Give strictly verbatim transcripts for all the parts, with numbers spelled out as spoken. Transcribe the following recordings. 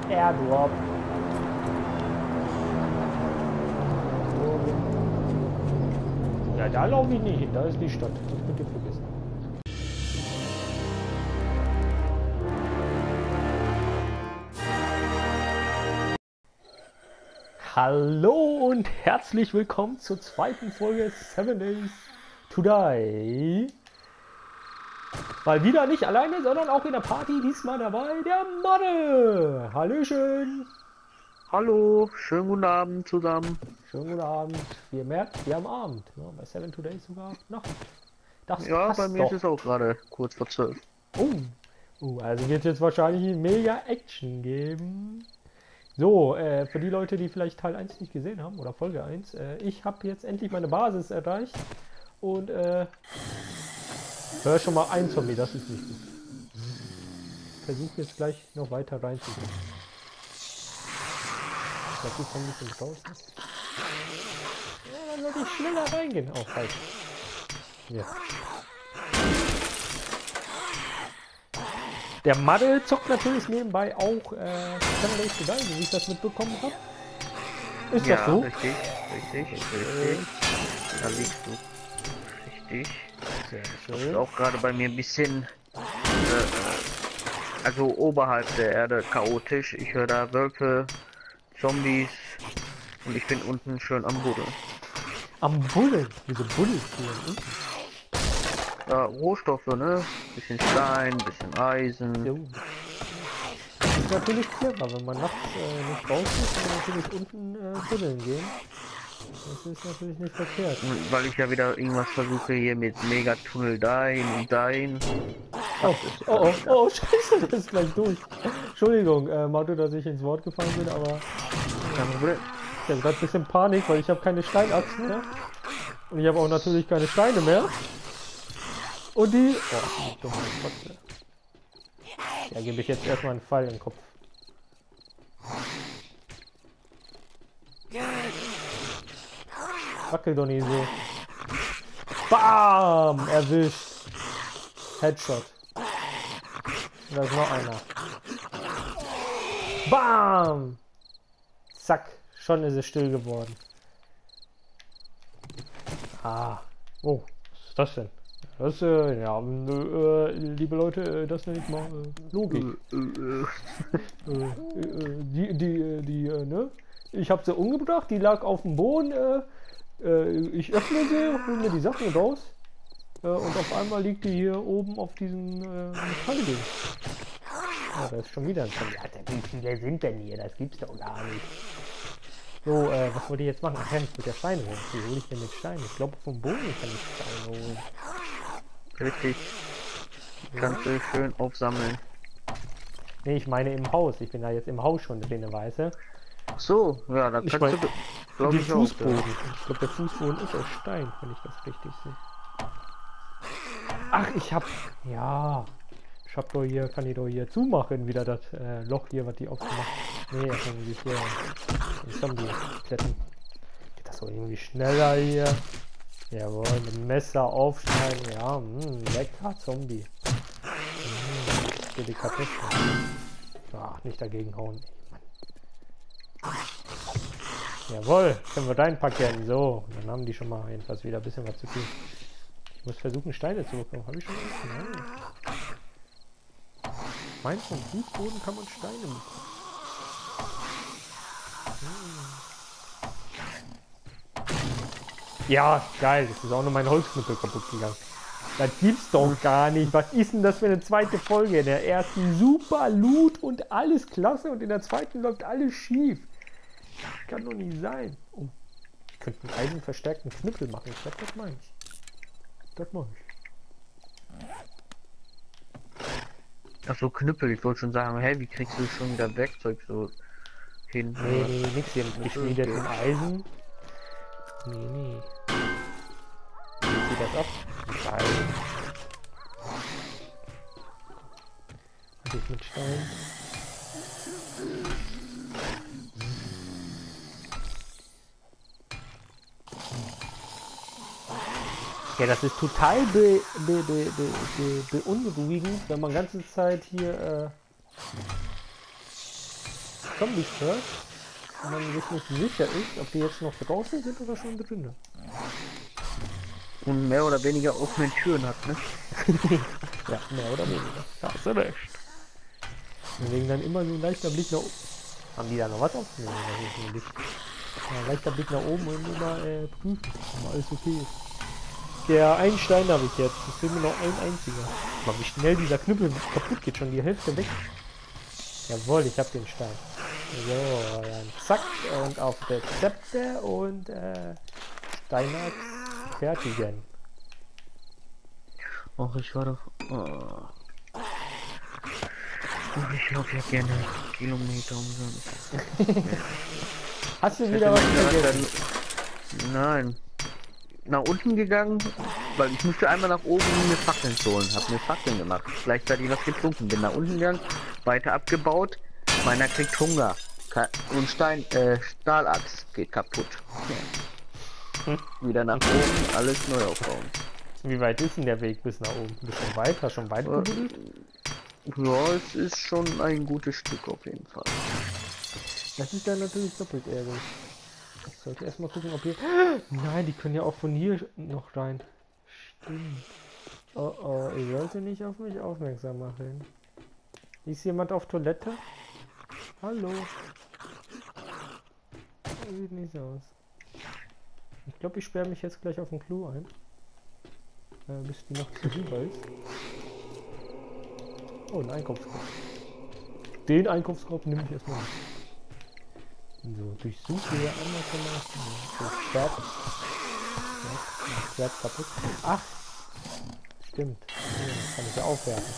Airdrop. Ja, da laufe ich nicht hin, da ist die Stadt. Das könnt ihr vergessen. Hallo und herzlich willkommen zur zweiten Folge Seven Days to Die. Mal wieder nicht alleine, sondern auch in der Party. Diesmal dabei der Modde. Hallöchen. Hallo, schönen guten Abend zusammen. Schönen guten Abend. Wie ihr merkt, wir haben Abend. Ja, bei Seven Today sogar Nacht. Das Ja, passt bei mir doch. ist es auch gerade kurz vor zwölf. Oh. oh, also wird jetzt wahrscheinlich mega Action geben. So, äh, für die Leute, die vielleicht Teil eins nicht gesehen haben, oder Folge eins, äh, ich habe jetzt endlich meine Basis erreicht und äh, hör schon mal ein Zombie, das ist wichtig. Versuche jetzt gleich noch weiter reinzugehen. Ich glaube, die Zombies sind draußen. Ja, dann sollte ich schneller reingehen. Oh, halt. Ja. Der Madde zockt natürlich nebenbei auch äh, Seven Days to Die, wie ich das mitbekommen habe. Ist Ja, das so? richtig, richtig, richtig. Da liegst du. Richtig. Sehr Das ist schön. auch gerade bei mir ein bisschen, äh, also oberhalb der Erde chaotisch. Ich höre da Wölfe, Zombies und ich bin unten schön am Buddeln. Am Bullen? Wieso buddelst du denn unten? Ja, Rohstoffe, ne? Bisschen Stein, bisschen Eisen. So. Das ist natürlich clever, wenn man nachts äh, nicht raus ist und natürlich unten äh, buddeln gehen. Das ist natürlich nicht verkehrt. Weil ich ja wieder irgendwas versuche hier mit Megatunnel dahin und dahin. Oh, oh, oh, oh, scheiße, das ist gleich durch. Entschuldigung, äh, Marto, dass ich ins Wort gefallen bin, aber Kein Problem. ich habe gerade ein bisschen Panik, weil ich habe keine Steinachsen mehr. Und ich habe auch natürlich keine Steine mehr. Und die... Oh, dumme Kotze. Ja, gebe ich jetzt erstmal einen Pfeil im Kopf. Wackel doch nicht so. Bam! Erwischt. Headshot. Und da ist noch einer. Bam! Zack. Schon ist es still geworden. Ah. Oh, was ist das denn? Das, äh, ja, äh, liebe Leute, äh, das nenne ich mal äh, Logik. äh, äh, äh, die, die, äh, die, äh, ne? Ich habe sie umgebracht, die lag auf dem Boden, äh, äh, ich öffne sie, hole mir die Sachen raus äh, und auf einmal liegt die hier oben auf diesem äh, Metallding. Ah, da ist schon wieder ein Zombie. Alter, wie viele sind denn hier? Das gibt's doch gar nicht. So, äh, was wollte ich jetzt machen? Ach ja, ich will ja Steine holen. Wie hole ich denn mit Steinen? Ich glaube, vom Boden kann ich Steine holen. Richtig. Kannst du schön aufsammeln. Ne, ich meine im Haus. Ich bin da jetzt im Haus schon drin, weißt du? Ach so, ja, dann Ich kannst mein, du, glaube den ich, auch. Fußboden. Ja. Ich glaube, der Fußboden ist aus Stein, wenn ich das richtig sehe. Ach, ich hab... Ja... Ich hab doch hier... Kann ich doch hier zumachen, wieder das äh, Loch hier, was die aufgemacht. Nee, das kann ich hier... Den Zombie kletten. Geht das so irgendwie schneller hier? Jawohl, mit dem Messer aufschneiden. Ja, mh, lecker Zombie. Mh, Delikatesse. Ach, nicht dagegen hauen. Mann. Jawohl, können wir reinpacken. So, dann haben die schon mal jedenfalls wieder ein bisschen was zu tun. Ich muss versuchen, Steine zu bekommen. Habe ich schon mal? Nein. Meinst du, vom Fußboden kann man Steine bekommen? Ja, geil. Das ist auch nur mein Holzknüppel kaputt gegangen. Das gibt's doch gar nicht. Was ist denn das für eine zweite Folge? In der ersten super Loot und alles klasse und in der zweiten läuft alles schief. Das kann doch nicht sein. Oh, ich könnte einen eisenverstärkten Knüppel machen. Ich glaube, das meine ich. Das mache ich. Ach so, Knüppel. Ich wollte schon sagen, hey, wie kriegst du schon wieder Werkzeug so hin? Nee, nee, nix hier. Ich schmiede jetzt in Eisen. Nee, nee. Wie sieht das ab? Stein. Was ist mit Stein? Ja, das ist total be, be, be, be, be, beunruhigend, wenn man ganze Zeit hier äh, Zombies hört und man sich nicht sicher ist, ob die jetzt noch draußen sind oder schon drinnen. Und mehr oder weniger offene Türen hat, ne? Ja, mehr oder weniger. Da hast du recht. Deswegen dann immer so ein leichter Blick nach oben. Haben die da noch was auf? Nee, das ist nur Licht. Ja, leichter Blick nach oben und immer äh, prüfen, ob alles okay ist. Der einen Stein habe ich jetzt. Es fehlt mir noch ein einziger. Aber wie schnell dieser Knüppel kaputt geht, schon die Hälfte weg. Jawohl, ich habe den Stein. So, dann zack und auf Rezepte und äh, Steinachs fertigen. Ach, ich war doch... Oh. Ich laufe ja gerne Kilometer umsonst. Hast du wieder was vergessen? Nein. Nach unten gegangen, weil ich musste einmal nach oben, um mir Fackeln zu holen. Hab mir Fackeln gemacht. Gleichzeitig was getrunken. Bin nach unten gegangen, weiter abgebaut. Meiner kriegt Hunger. Und Stein, äh, Stahlachs geht kaputt. Ja. Hm. Wieder nach oben, alles neu aufbauen. Wie weit ist denn der Weg bis nach oben? Bist du weit? Hast du schon weit gebuddelt? Ja, es ist schon ein gutes Stück auf jeden Fall. Das ist dann natürlich doppelt ärgerlich. Ich sollte erstmal gucken, ob hier... Nein, die können ja auch von hier noch rein. Stimmt. Oh oh, ich sollte nicht auf mich aufmerksam machen. Ist jemand auf Toilette? Hallo? Das sieht nicht so aus. Ich glaube, ich sperre mich jetzt gleich auf dem Klo ein. Äh, bis die Nacht vorüber ist. Oh, ein Einkaufskorb. Den Einkaufskorb nehme ich erstmal mit. So, durchsuche hier einmal schon mal das Schwert. Ja, das Schwert kaputt. Ach! Stimmt. Ja, das kann ich ja aufwerfen.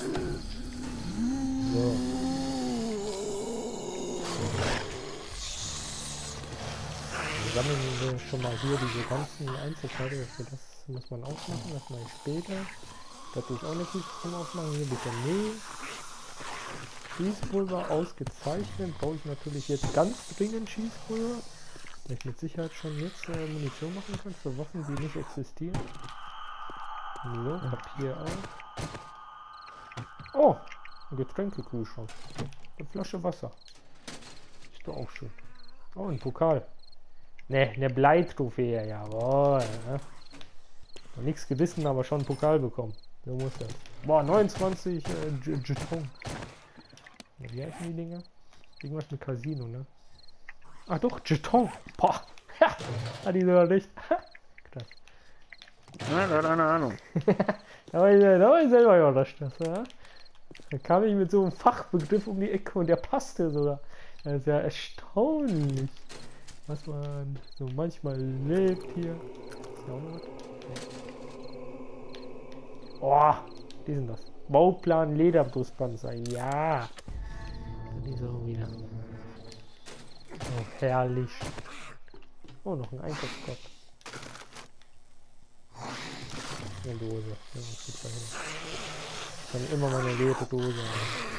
So. Dann sammeln wir schon mal hier diese ganzen Einzelteile. Das muss man aufmachen, das mache ich später. Da tue ich auch eine Kiste zum Aufmachen. Hier bitte Mehl. Schießpulver ausgezeichnet. Brauche ich natürlich jetzt ganz dringend Schießpulver. Weil ich mit Sicherheit schon jetzt äh, Munition machen kann für Waffen, die nicht existieren. So, Papier auf. Oh! Ein Getränkekühlschrank. Eine Flasche Wasser. Ist doch auch schön. Oh, ein Pokal. Ne, eine Bleitrophäe, jawohl. Ne? Nichts gerissen, aber schon einen Pokal bekommen. So muss das. Boah, neunundzwanzig äh, Jeton. Wie heißen die Dinger? Irgendwas mit Casino, ne? Ach doch, Jeton. Boah. Ha, hat die sogar recht. Krass. Ja, da hat eine Ahnung. da, war ich, da war ich selber überrascht. Das, ja? Da kam ich mit so einem Fachbegriff um die Ecke und der passte sogar. Das ist ja erstaunlich, was man so manchmal lebt hier. Ist ja auch noch was? Oh, die sind das. Bauplan Lederbrustpanzer. Ja. Die so wieder. Oh, herrlich. Oh, noch ein Einkaufskorb. Eine Dose. Ja, das geht da hin. Ich kann immer meine leere Dose haben.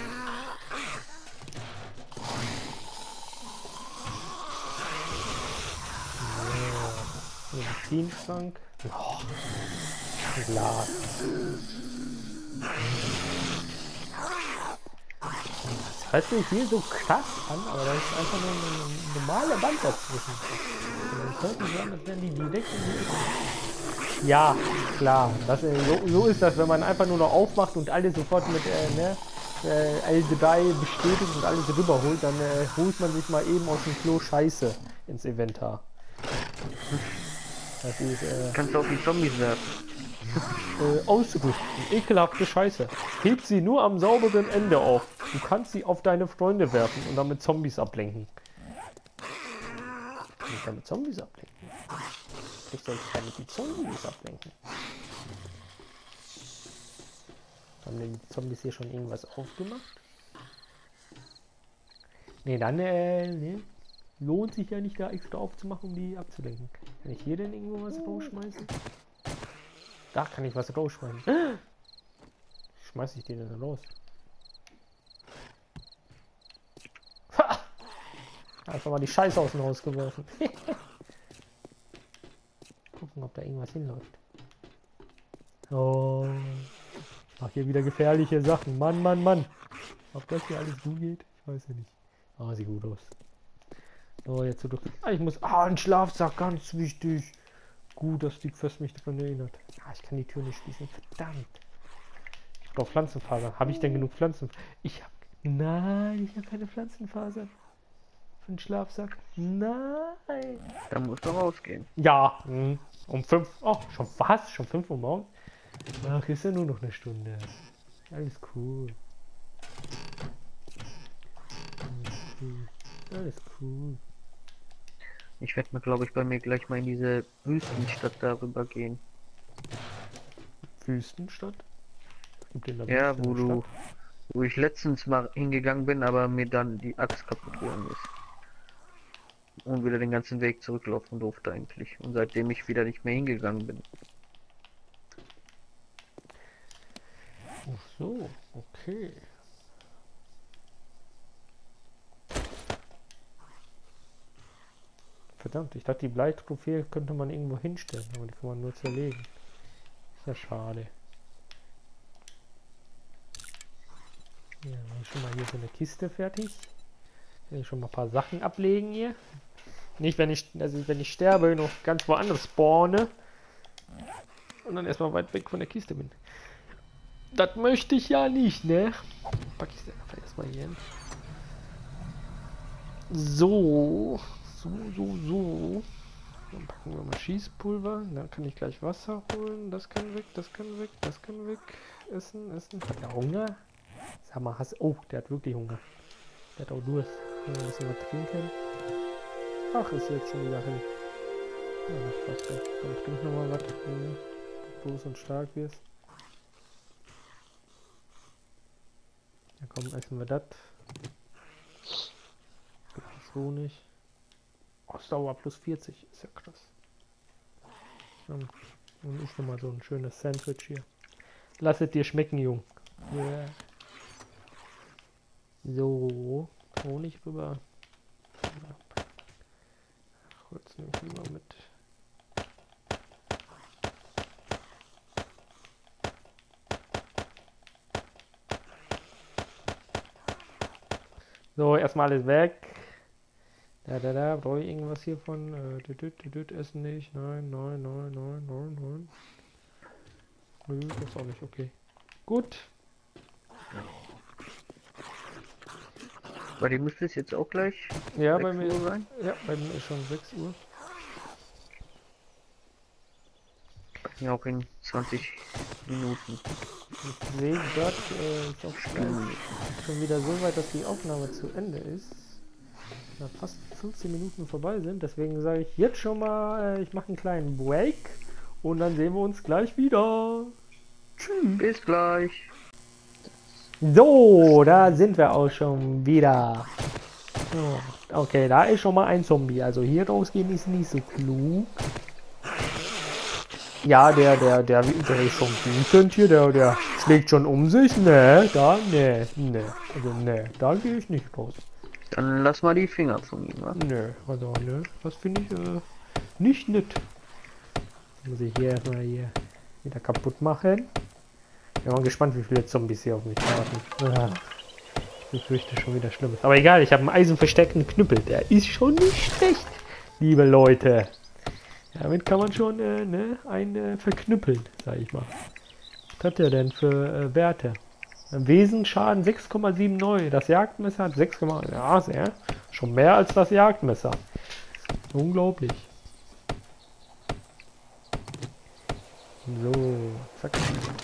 So. Medizinschrank. Oh. Glas. Das hört sich hier so krass an, aber da ist einfach nur eine normale Wand dazwischen. Das hört sich an, als wären die direkt in die Ecke. Ja, klar. Das, so, so ist das, wenn man einfach nur noch aufmacht und alles sofort mit äh, ne, äh, L drei bestätigt und alles rüberholt, dann äh, holt man sich mal eben aus dem Klo Scheiße ins Inventar. Das ist, äh, Kannst du auf die Zombies werfen? Äh, ausrüsten. Ekelhafte Scheiße. Heb sie nur am sauberen Ende auf. Du kannst sie auf deine Freunde werfen und damit Zombies ablenken. Kann ich damit Zombies ablenken? Ich soll damit die Zombies ablenken. Haben denn die Zombies hier schon irgendwas aufgemacht? Ne, dann äh, ne. Lohnt sich ja nicht da extra aufzumachen, um die abzulenken. Kann ich hier denn irgendwo was rausschmeißen? Da kann ich was rausschmeißen. Schmeiß ich den denn raus? Ha! Einfach mal die Scheiße aus dem Haus geworfen. Gucken, ob da irgendwas hinläuft. Oh. Ich mach hier wieder gefährliche Sachen. Mann, Mann, Mann. Ob das hier alles gut geht? Ich weiß ja nicht. Ah, sieht gut aus. So, jetzt so durch. Ah, ich muss. Ah, ein Schlafsack, ganz wichtig. Gut, dass die Quest mich daran erinnert. Ah, ich kann die Tür nicht schließen. Verdammt. Ich brauche Pflanzenfaser. Habe ich denn genug Pflanzenfaser? Ich habe. Nein, ich habe keine Pflanzenfaser. Für einen Schlafsack. Nein. Da musst du rausgehen. Ja. Hm. Um fünf. Oh, schon was? Schon fünf Uhr morgens? Ach, ist ja nur noch eine Stunde. Alles cool. Alles cool. Ich werde mal, glaube ich, bei mir gleich mal in diese Wüstenstadt darüber gehen. Wüstenstadt? Gibt in der Ja, Wüste wo eine du, Stadt? wo ich letztens mal hingegangen bin, aber mir dann die Axt kaputt gegangen ist. Und wieder den ganzen Weg zurücklaufen durfte eigentlich. Und seitdem ich wieder nicht mehr hingegangen bin. Ach so, okay. Verdammt, ich dachte, die Bleitrophäe könnte man irgendwo hinstellen, aber die kann man nur zerlegen. Ist ja schade. Ja, dann schon mal hier so eine Kiste fertig. Will ich schon mal ein paar Sachen ablegen hier. Nicht, wenn ich, also wenn ich sterbe, noch ganz woanders spawne. Und dann erstmal weit weg von der Kiste bin. Das möchte ich ja nicht, ne? Pack ich sie einfach erstmal hier hin. So. So, so, so. Dann packen wir mal Schießpulver. Dann kann ich gleich Wasser holen. Das kann weg, das kann weg, das kann weg. Essen, essen. Hat der Hunger? Sag mal, hast oh, der hat wirklich Hunger. Der hat auch Durst. Kann ein bisschen was trinken. Ach, ist jetzt schon wieder hin. Ja, das passt ja. Dann trink noch mal was, wenn du groß und stark wirst. Ja komm, essen wir das. So nicht. Ausdauer plus vierzig, ist ja krass. Und ich noch mal so ein schönes Sandwich hier. Lass es dir schmecken, Jung. Yeah. So, Honig rüber. Holz nehme ich lieber mit. So, erstmal alles weg. Da, da, da, brauche ich irgendwas hiervon? Äh, düt, düt, düt, essen nicht. Nein, nein, nein, nein, nein, nein. Nö, das ist auch nicht okay. Gut. Bei dir müsste es jetzt auch gleich Ja, bei mir, Uhr sein? ja, bei mir ist schon sechs Uhr. Ja, auch in zwanzig Minuten. Ich sehe gerade, äh, ist auch schon, schon wieder so weit, dass die Aufnahme zu Ende ist. Na, fast fünfzehn Minuten vorbei sind. Deswegen sage ich jetzt schon mal, äh, ich mache einen kleinen Break und dann sehen wir uns gleich wieder. Tschüss. Bis gleich. So, da sind wir auch schon wieder. So, okay, da ist schon mal ein Zombie. Also hier rausgehen ist nicht so klug. Ja, der, der, der, der ist schon wütend hier, der, der schlägt schon um sich. Ne, da, ne, ne. Also ne, da gehe ich nicht raus. Dann lass mal die Finger von ihm, wa? Ne, also ne, das finde ich äh, nicht nett. Muss ich hier erstmal hier wieder kaputt machen. Ich bin mal gespannt, wie viele Zombies hier auf mich warten. Ah, ich befürchte schon wieder Schlimmes. Aber egal, ich habe einen eisenverstärkten Knüppel. Der ist schon nicht schlecht, liebe Leute. Damit kann man schon äh, ne, einen äh, verknüppeln, sag ich mal. Was hat der denn für äh, Werte? Wesensschaden sechs Komma neunundsiebzig. Das Jagdmesser hat sechs, ja, sehr. Schon mehr als das Jagdmesser. Unglaublich. So, zack.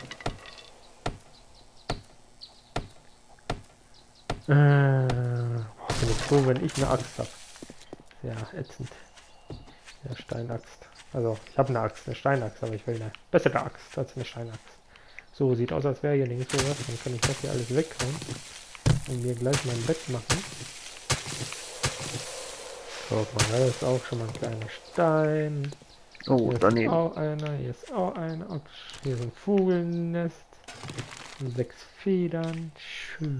Äh, ich bin froh, wenn ich eine Axt habe. Sehr ätzend. Ja, Steinaxt. Also, ich habe eine Axt, eine Steinaxt, aber ich will eine bessere Axt als eine Steinaxt. So, sieht aus, als wäre hier links sowas. Dann kann ich das hier alles weghauen und mir gleich mein Bett machen. Guck mal, da ist auch schon mal ein kleiner Stein. Oh, hier daneben. Ist auch einer, hier ist auch einer. Und hier ist ein Vogelnest. Und sechs Federn. Schön.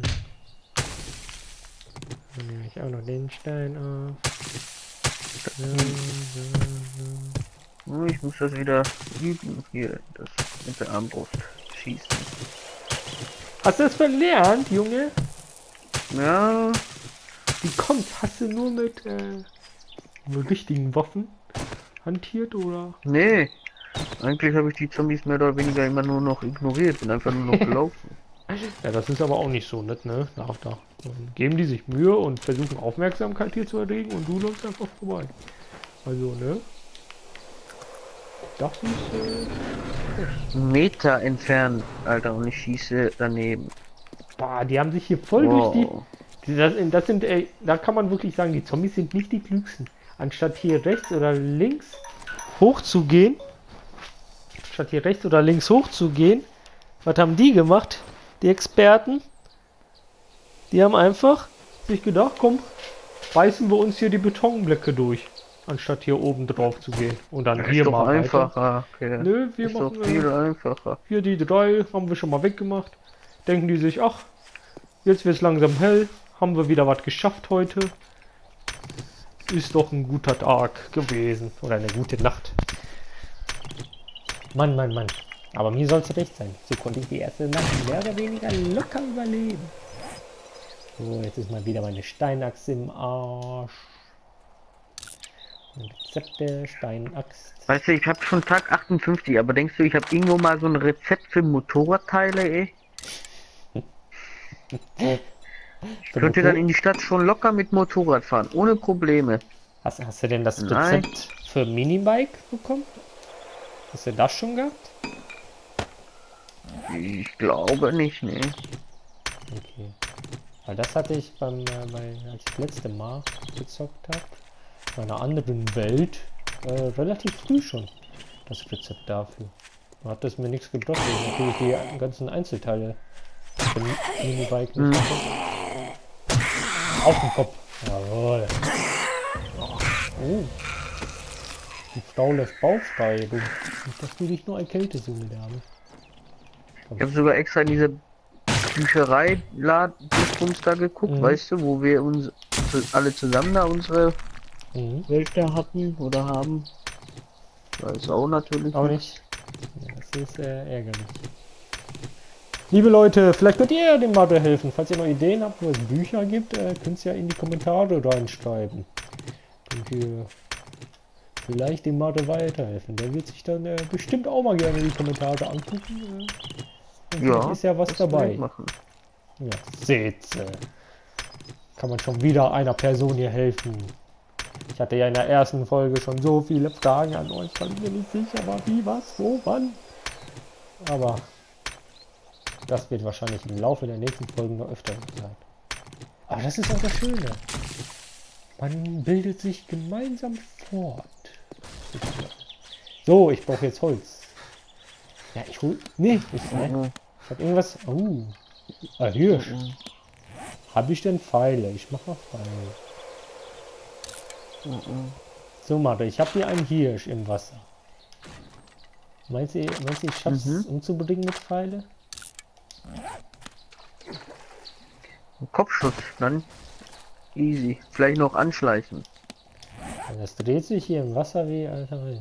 Dann nehme ich auch noch den Stein auf. So, so, so. Oh, ich muss das wieder üben. Hier, das mit der Armbrust schießen. Hast du das verlernt, Junge? Ja, Wie kommt's? Hast du nur mit, äh, mit richtigen Waffen hantiert, oder? Nee, eigentlich habe ich die Zombies mehr oder weniger immer nur noch ignoriert, bin einfach nur noch gelaufen. Ja, das ist aber auch nicht so nett, ne? Nach da. Dann geben die sich Mühe und versuchen Aufmerksamkeit hier zu erregen und du läufst einfach vorbei. Also, ne? Das ist, äh, Einen Meter entfernt, Alter, und ich schieße daneben. boah, die haben sich hier voll Wow. durch die... Das, das sind, ey, da kann man wirklich sagen, die Zombies sind nicht die klügsten. Anstatt hier rechts oder links hoch zu gehen, statt hier rechts oder links hoch zu gehen, was haben die gemacht? Die Experten, die haben einfach sich gedacht, komm, beißen wir uns hier die Betonblöcke durch, anstatt hier oben drauf zu gehen. Und dann Das hier ist doch mal weiter. einfacher. Okay. Nö, wir ist doch machen viel äh, einfacher. hier die drei, haben wir schon mal weggemacht. Denken die sich, ach, jetzt wird es langsam hell, haben wir wieder was geschafft heute. Ist doch ein guter Tag gewesen oder eine gute Nacht. Mann, Mann, Mann. Aber mir soll es recht sein. So konnte ich die erste Nacht mehr oder weniger locker überleben. So, jetzt ist mal wieder meine Steinaxt im Arsch. Rezepte, Steinaxt. Weißt du, ich habe schon Tag achtundfünfzig, aber denkst du, ich habe irgendwo mal so ein Rezept für Motorradteile, ey? Ich könnte dann in die Stadt schon locker mit Motorrad fahren, ohne Probleme. Hast, hast du denn das Nein. Rezept für Minibike bekommen? Hast du das schon gehabt? Ich glaube nicht, ne. Okay. Weil das hatte ich beim, äh, bei, als ich das letzte Mal gezockt habe, bei einer anderen Welt, äh, relativ früh schon das Rezept dafür. Da hat das mir nichts gebracht, weil ich natürlich die ganzen Einzelteile für Minibike nicht Mhm. hatte. Auf den Kopf. Jawohl. Oh. Die Frau lässt Bauchfrei, du. Nicht, dass du dich nur erkältest, junge Dame. Ich habe sogar extra in diese Bücherei Dingsbums da geguckt, Mhm. weißt du, wo wir uns alle zusammen da unsere Mhm. Welt da hatten oder haben. Da ist auch natürlich. Auch nicht. Ja, das ist äh, ärgerlich. Liebe Leute, vielleicht könnt ihr dem Mathe helfen. Falls ihr noch Ideen habt, wo es Bücher gibt, äh, könnt ihr ja in die Kommentare reinschreiben. Könnt ihr vielleicht dem Mathe weiterhelfen. Der wird sich dann äh, bestimmt auch mal gerne die Kommentare angucken. Äh, und vielleicht Ja, ist ja was das dabei. will ich machen. Ja, seht. Äh, kann man schon wieder einer Person hier helfen. Ich hatte ja in der ersten Folge schon so viele Fragen an euch, weil ich mir nicht sicher war, wie, was, wo, wann. Aber das wird wahrscheinlich im Laufe der nächsten Folgen noch öfter sein. Aber das ist auch das Schöne. Man bildet sich gemeinsam fort. So, ich brauche jetzt Holz. Ja, ich hol... Nee, ich, ne? Mhm. ich hab irgendwas... Oh. Ah, hier. Mhm. Habe ich denn Pfeile? Ich mache mal Pfeile. Mhm. So, Mathe, ich habe hier einen Hirsch im Wasser. Meinst du, meinst du ich schaff's Mhm. umzubringen mit Pfeile? Kopfschuss, dann easy. Vielleicht noch anschleichen. Ja, das dreht sich hier im Wasser wie Alter rein.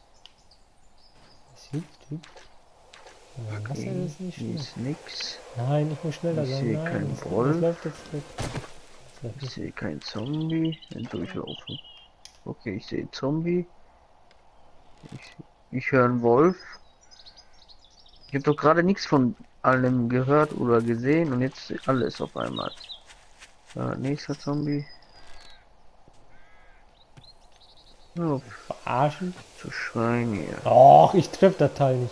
Das hüpft, hüpft. Ja, im Wasser Okay, ist nicht hier schlimm. ist nix. Nein, ich muss schneller Ich sein. sehe Nein, keinen das, das Wolf. läuft jetzt weg. Das läuft Ich nicht. sehe keinen Zombie. Dann durchlaufen. Okay, ich sehe Zombie. Ich, ich höre einen Wolf. Ich habe doch gerade nichts von allem gehört oder gesehen und jetzt alles auf einmal. Ja, nächster Zombie. Oh, Verarschen? zu Schwein hier. Och, ich treffe das Teil nicht.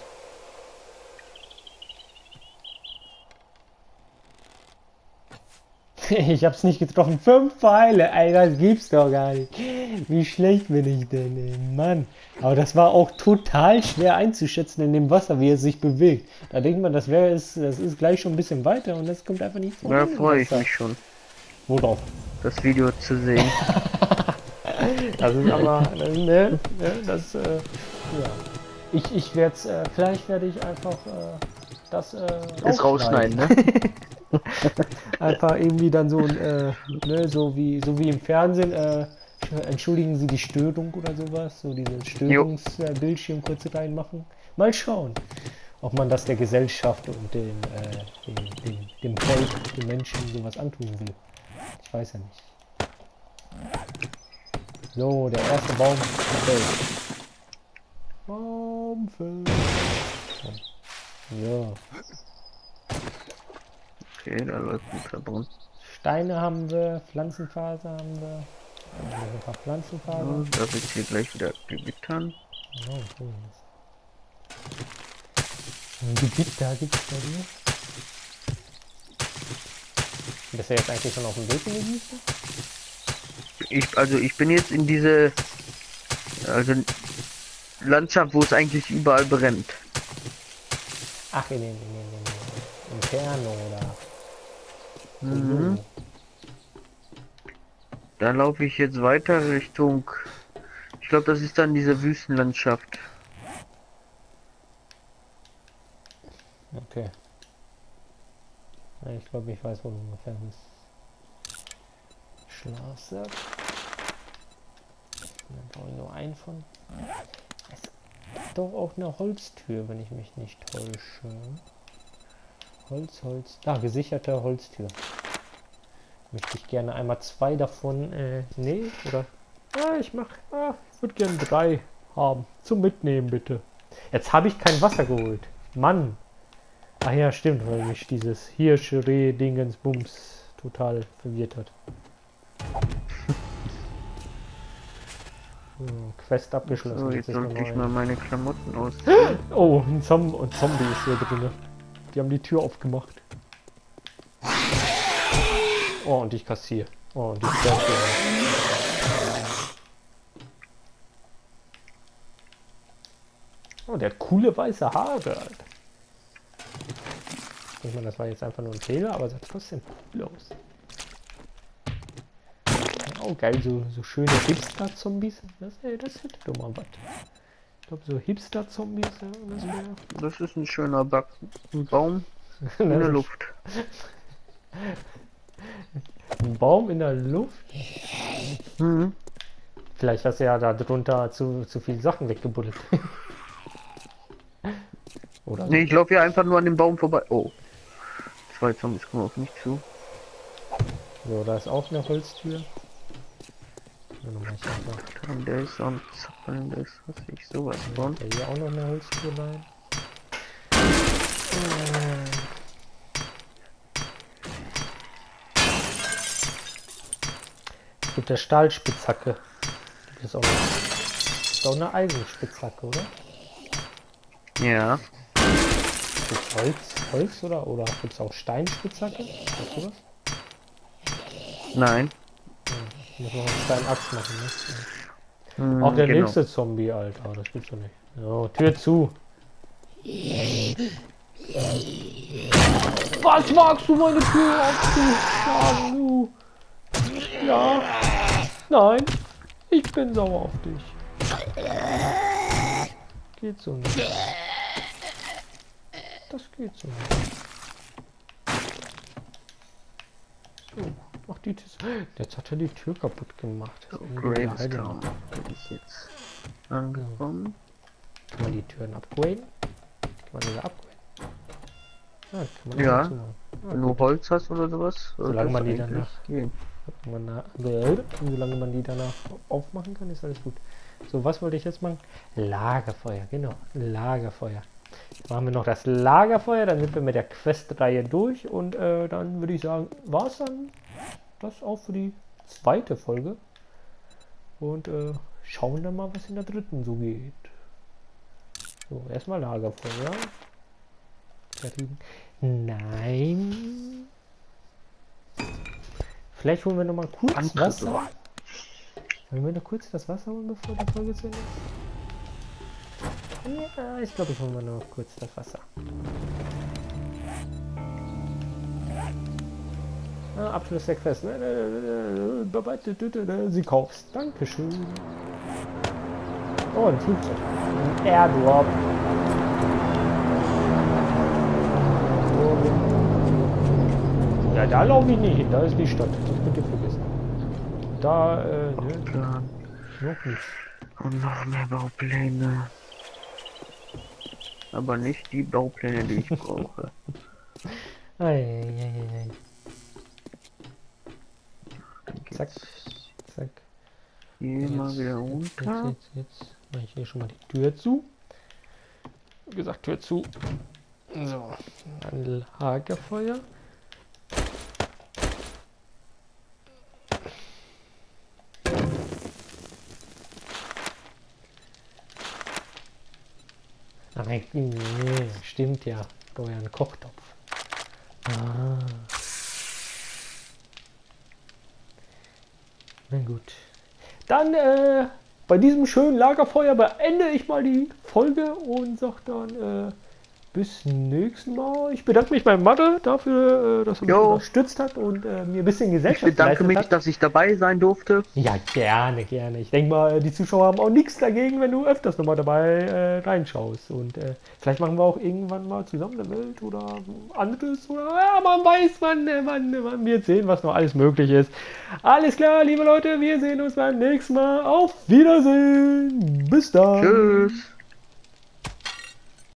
Ich hab's nicht getroffen. Fünf Pfeile, ey, das gibt's doch gar nicht. Wie schlecht bin ich denn, ey, Mann. Aber das war auch total schwer einzuschätzen in dem Wasser, wie es sich bewegt. Da denkt man, das wäre es, das ist gleich schon ein bisschen weiter und das kommt einfach nicht so. Da hin im freue ich Wasser. mich schon, Worauf? das Video zu sehen. Das ist aber, das, ne, ne, das, äh, ja. Ich, ich werde es, äh, vielleicht werde ich einfach, äh, das, äh, Das rausschneiden, ne? Einfach irgendwie dann so, ein, äh, ne, so wie, so wie im Fernsehen, äh, entschuldigen Sie die Störung oder sowas, so dieses Störungsbildschirm kurz reinmachen. Mal schauen, ob man das der Gesellschaft und dem, äh, dem, dem, dem Volk, den Menschen sowas antun will. Ich weiß ja nicht. So, der erste Baum fällt. Baum fällt. Ja. Okay, da läuft ein Verbund. Steine haben wir, Pflanzenfaser haben wir. Also ein paar Pflanzenfaser. Ja, da wird hier gleich wieder gewittern. Oh, cool. Ein Gewitter gibt's bei dir. Bist du jetzt eigentlich schon auf dem Weg in die Wüste? Ich, also ich bin jetzt in diese also Landschaft, wo es eigentlich überall brennt. Ach, in den, in den, in den Inferno oder. Mhm. Da laufe ich jetzt weiter Richtung. Ich glaube, das ist dann diese Wüstenlandschaft. Okay. Ja, ich glaube, ich weiß, wo du ungefähr bist. Schlafsack. Dann brauche ich nur einen von. Es gibt doch auch eine Holztür, wenn ich mich nicht täusche. Holz, Holz. Ah, gesicherte Holztür. Möchte ich gerne einmal zwei davon. Äh, nee, oder? Ah, ich mach. Ah, ich würde gerne drei haben. Zum Mitnehmen, bitte. Jetzt habe ich kein Wasser geholt. Mann. Ach ja, stimmt, weil mich dieses Hirsch, Reh, Dingens, Bums total verwirrt hat. So, Quest abgeschlossen. So, jetzt ist noch sollte ich neu. mal meine Klamotten aus. Oh, ein, Zom ein Zombie ist hier drin. Die haben die Tür aufgemacht. Oh, und ich kassiere. Oh, und die Tür. Oh, der hat coole weiße Haare. Alter. Ich meine, das war jetzt einfach nur ein Fehler, aber sah trotzdem cool aus. Oh, geil, so, so schöne Hipster-Zombies. Das, ey, das hätte doch mal was. Ich glaube, so Hipster-Zombies, ja, das wäre... Das ist ein schöner Back Baum in der Luft. Ein Baum in der Luft? Mhm. Vielleicht hast du ja da drunter zu, zu viele Sachen weggebuddelt. Oder so. Nee, ich laufe hier einfach nur an dem Baum vorbei. Oh. Zwei Zombies kommen auf mich zu. So, da ist auch eine Holztür. So, dann mach ich einfach. Und der ist am Zappeln, das was ich sowas von. Ja, hier auch noch eine Holztür rein. Es gibt der Stahlspitzhacke. Das ist auch, eine, ist auch eine Eisenspitzhacke, oder? Ja. Gibt's Holz, Holz oder oder gibt es auch Steinspitzhacke? Weißt du das? Nein. Ja, muss man eine Steinaxt machen, ne? Hm, Auch der genau. nächste Zombie, Alter, das gibt's doch nicht. So, Tür zu. Was magst du meine Tür aufzuschlagen, du? Ja. Nein. Ich bin sauer auf dich. Geht so nicht. Das geht so nicht. So, mach die Tür. Jetzt hat er die Tür kaputt gemacht. Das ist irgendwie wieder heile. Gravestown bin ich jetzt angekommen. Kann man die Türen upgraden? Kann man diese upgraden? Ja, kann man Ja. dazu machen. Ah, Wenn du Holz hast oder sowas, Solange man die eigentlich danach- gehen. Man na- äh, solange man die danach aufmachen kann, ist alles gut. So, was wollte ich jetzt machen? Lagerfeuer, genau. Lagerfeuer. Jetzt machen wir noch das Lagerfeuer, dann sind wir mit der Questreihe durch und äh, dann würde ich sagen, war es dann das auch für die zweite Folge. Und äh, schauen dann mal, was in der dritten so geht. So, erstmal Lagerfeuer. Fertigen. Nein. Vielleicht holen wir noch mal kurz Antritte. Wasser. Wollen wir noch kurz das Wasser holen, bevor die Folge zu Ende ist? Ja, ich glaube, ich hole mal noch kurz das Wasser. Ah, Abschluss der Quest. Sie kaufst. Dankeschön. Oh, ein Flugzeug. Ein Airdrop. Ja, da laufe ich nicht hin. Da ist die Stadt. Das könnt ihr vergessen. Da, äh, ne, Plan. noch nicht. Und noch mehr Baupläne. Aber nicht die Baupläne, die ich brauche. Eieieiei. Zack, zack. Geh mal wieder Jetzt, runter. jetzt, jetzt, jetzt mache ich hier schon mal die Tür zu. Wie gesagt, Tür zu. So, dann Lagerfeuer. Nein, nee, stimmt ja. Ich brauche ja einen Kochtopf. Ah. Na gut. Dann, äh, bei diesem schönen Lagerfeuer beende ich mal die Folge und sag dann, äh, bis nächsten Mal. Ich bedanke mich bei Mathe dafür, äh, dass er mich Jo. unterstützt hat und äh, mir ein bisschen Ich Gesellschaft bedanke geleistet mich, hat. dass ich dabei sein durfte. Ja, gerne, gerne. Ich denke mal, die Zuschauer haben auch nichts dagegen, wenn du öfters nochmal dabei äh, reinschaust. Und äh, vielleicht machen wir auch irgendwann mal zusammen eine Welt oder anderes. Oder ja, man weiß, wann, äh, wann, äh, wann wir sehen, was noch alles möglich ist. Alles klar, liebe Leute, wir sehen uns beim nächsten Mal. Auf Wiedersehen. Bis dann. Tschüss.